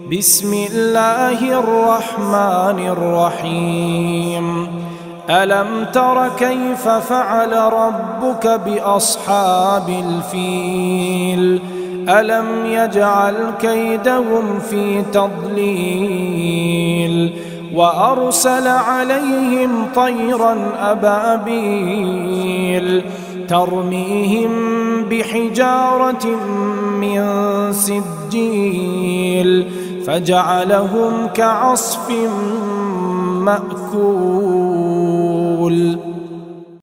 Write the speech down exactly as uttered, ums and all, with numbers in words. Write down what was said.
بسم الله الرحمن الرحيم ألم تر كيف فعل ربك بأصحاب الفيل ألم يجعل كيدهم في تضليل وأرسل عليهم طيرا أبابيل ترميهم بحجارة من سجيل فجعلهم كعصف مأكول.